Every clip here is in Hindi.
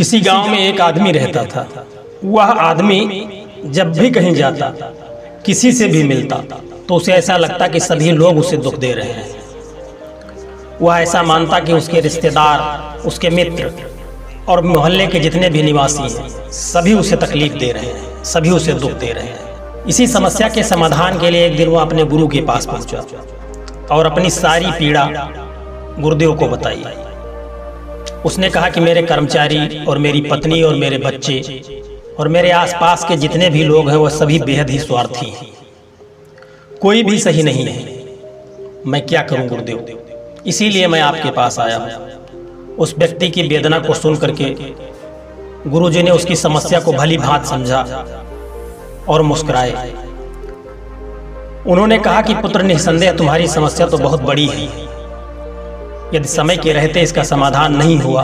किसी गांव में एक आदमी रहता था। वह आदमी जब भी कहीं जाता, किसी से भी मिलता, तो उसे ऐसा लगता कि सभी लोग उसे दुख दे रहे हैं। वह ऐसा मानता कि उसके रिश्तेदार, उसके मित्र और मोहल्ले के जितने भी निवासी हैं, सभी उसे तकलीफ दे रहे हैं, सभी उसे दुख दे रहे हैं। इसी समस्या के समाधान के लिए एक दिन वह अपने गुरु के पास पहुंचा और अपनी सारी पीड़ा गुरुदेव को बताई। उसने कहा कि मेरे कर्मचारी और मेरी पत्नी और मेरे बच्चे और मेरे आसपास के जितने भी लोग हैं, वह सभी बेहद ही स्वार्थी हैं। कोई भी सही नहीं है। मैं क्या करूं गुरुदेव? इसीलिए मैं आपके पास आया हूं। उस व्यक्ति की वेदना को सुन करके गुरुजी ने उसकी समस्या को भली भांति समझा और मुस्कुराए। उन्होंने कहा कि पुत्र, निसंदेह तुम्हारी समस्या तो बहुत बड़ी है। यदि समय के रहते इसका समाधान नहीं हुआ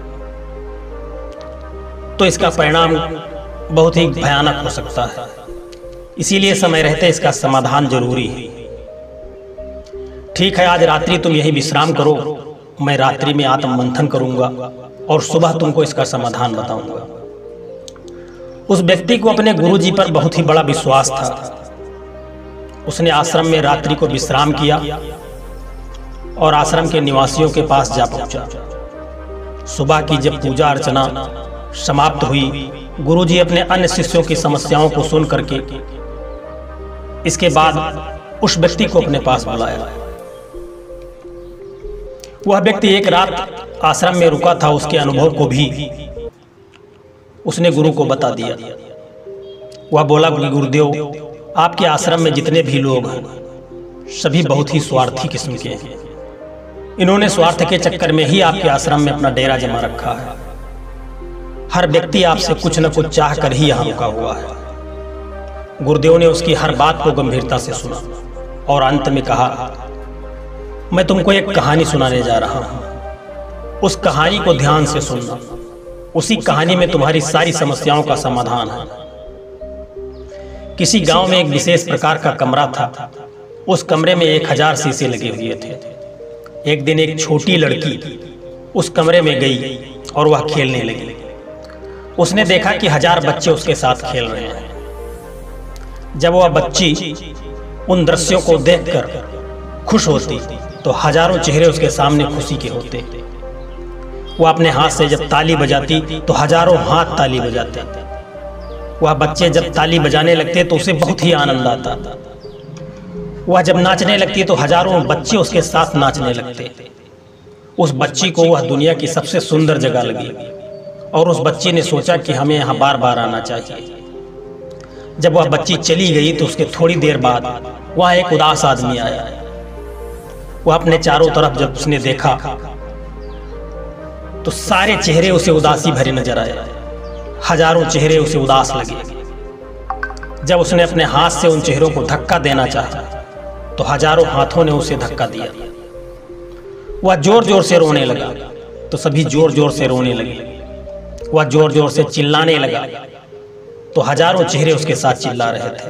तो इसका परिणाम बहुत ही भयानक हो सकता है। इसीलिए समय रहते इसका समाधान जरूरी है। ठीक है, आज रात्रि तुम यही विश्राम करो। मैं रात्रि में आत्म मंथन करूंगा और सुबह तुमको इसका समाधान बताऊंगा। उस व्यक्ति को अपने गुरुजी पर बहुत ही बड़ा विश्वास था। उसने आश्रम में रात्रि को विश्राम किया और आश्रम के निवासियों के पास जा पहुंचा। सुबह की जब पूजा अर्चना समाप्त हुई, गुरुजी अपने अन्य शिष्यों की समस्याओं को सुन करके इसके बाद उस व्यक्ति को अपने पास बुलाया। वह व्यक्ति एक रात आश्रम में रुका था। उसके अनुभव को भी उसने गुरु को बता दिया। वह बोला कि गुरुदेव, आपके आश्रम में जितने भी लोग हैं, सभी बहुत ही स्वार्थी किस्म के हैं। इन्होंने स्वार्थ के चक्कर में ही आपके आश्रम में अपना डेरा जमा रखा है। हर व्यक्ति आपसे कुछ न कुछ चाह कर ही यहाँ रुका हुआ है। गुरुदेव ने उसकी हर बात को गंभीरता से सुना और अंत में कहा, मैं तुमको एक कहानी सुनाने जा रहा हूं। उस कहानी को ध्यान से सुनना। उसी कहानी में तुम्हारी सारी समस्याओं का समाधान है। किसी गांव में एक विशेष प्रकार का कमरा था। उस कमरे में 1000 शीशे लगे हुए थे। एक दिन एक छोटी लड़की उस कमरे में गई और वह खेलने लगी। उसने देखा कि 1000 बच्चे उसके साथ खेल रहे हैं। जब वह बच्ची उन दृश्यों को देखकर खुश होती तो हजारों चेहरे उसके सामने खुशी के होते। वह अपने हाथ से जब ताली बजाती तो हजारों हाथ ताली बजाते। वह बच्चे जब ताली बजाने लगते तो उसे बहुत ही आनंद आता। वह जब नाचने लगती तो हजारों बच्चे उसके साथ नाचने लगते। उस बच्ची को वह दुनिया की सबसे सुंदर जगह लगी और उस बच्ची ने सोचा कि हमें यहाँ बार बार आना चाहिए। जब वह बच्ची चली गई तो उसके थोड़ी देर बाद वह एक उदास आदमी आया। वह अपने चारों तरफ जब उसने देखा तो सारे चेहरे उसे उदासी भरे नजर आए। हजारों चेहरे उसे उदास लगे। जब उसने अपने हाथ से उन चेहरों को धक्का देना चाहा तो हजारों हाथों ने उसे धक्का दिया। वह जोर जोर से रोने लगा तो सभी जोर जोर से रोने लगे। वह जोर जोर से चिल्लाने लगा तो हजारों चेहरे उसके साथ चिल्ला रहे थे।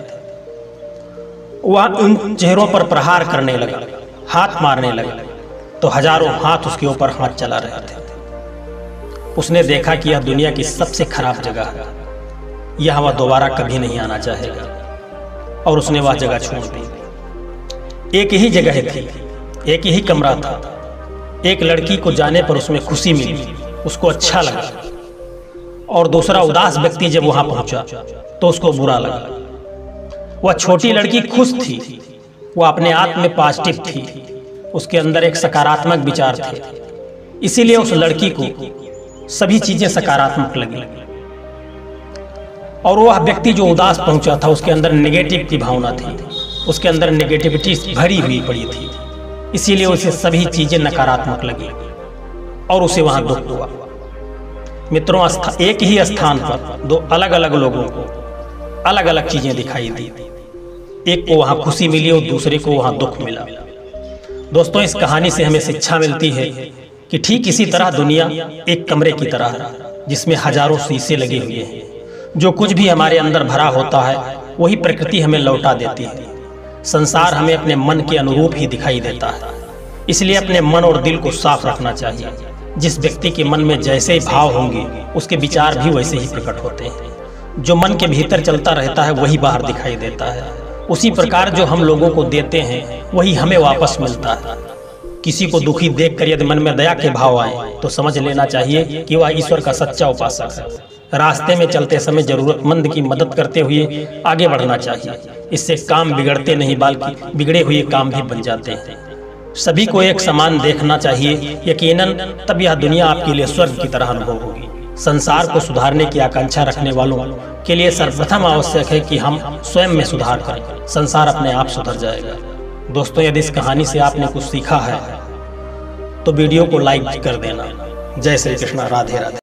वह उन चेहरों पर प्रहार करने लगा, हाथ मारने लगा तो हजारों हाथ उसके ऊपर हाथ चला रहे थे। उसने देखा कि यह दुनिया की सबसे खराब जगह है। यह वह दोबारा कभी नहीं आना चाहेगा और उसने वह जगह छोड़ दी। एक ही जगह थी, एक ही कमरा था। एक लड़की को जाने पर उसमें खुशी मिली, उसको अच्छा लगा। और दूसरा उदास व्यक्ति जब वहां पहुंचा तो उसको बुरा लगा। वह छोटी लड़की खुश थी। वह अपने आप में पॉजिटिव थी। उसके अंदर एक सकारात्मक विचार थे। इसीलिए उस लड़की को सभी चीजें सकारात्मक लगी। और वह व्यक्ति जो उदास पहुंचा था, उसके अंदर नेगेटिव की भावना थी। उसके अंदर नेगेटिविटी भरी हुई पड़ी थी। इसीलिए उसे सभी चीजें नकारात्मक लगी और उसे वहां दुख हुआ। मित्रों, एक ही स्थान पर दो अलग अलग लोगों को अलग अलग चीजें दिखाई दी। एक को वहां खुशी मिली और दूसरे को वहां दुख मिला। दोस्तों, इस कहानी से हमें शिक्षा मिलती है कि ठीक इसी तरह दुनिया एक कमरे की तरह है जिसमें हजारों शीशे लगे हुए हैं। जो कुछ भी हमारे अंदर भरा होता है वही प्रकृति हमें लौटा देती है। संसार हमें अपने मन के अनुरूप ही दिखाई देता है। इसलिए अपने मन और दिल को साफ रखना चाहिए। जिस व्यक्ति के मन में जैसे ही भाव होंगे उसके विचार भी वैसे ही प्रकट होते हैं। जो मन के भीतर चलता रहता है वही बाहर दिखाई देता है। उसी प्रकार जो हम लोगों को देते हैं वही हमें वापस मिलता है। किसी को दुखी देखकर यदि मन में दया के भाव आए तो समझ लेना चाहिए कि वह ईश्वर का सच्चा उपासक है। रास्ते में चलते समय जरूरतमंद की मदद करते हुए आगे बढ़ना चाहिए। इससे काम बिगड़ते नहीं बल्कि बिगड़े हुए काम भी बन जाते हैं। सभी को एक समान देखना चाहिए। यकीनन तब यह दुनिया आपके लिए स्वर्ग की तरह अनुभव होगी। संसार को सुधारने की आकांक्षा रखने वालों के लिए सर्वप्रथम आवश्यक है कि हम स्वयं में सुधार करें। संसार अपने आप सुधर जाएगा। दोस्तों, यदि इस कहानी से आपने कुछ सीखा है तो वीडियो को लाइक कर देना। जय श्री कृष्णा। राधे राधे।